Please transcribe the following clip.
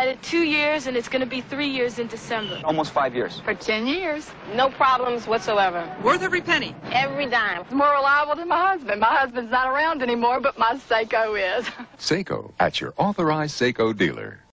had it 2 years, and it's going to be 3 years in December. Almost 5 years. For 10 years. No problems whatsoever. Worth every penny. Every dime. It's more reliable than my husband. My husband's not around anymore, but my Seiko is. Seiko, at your authorized Seiko dealer.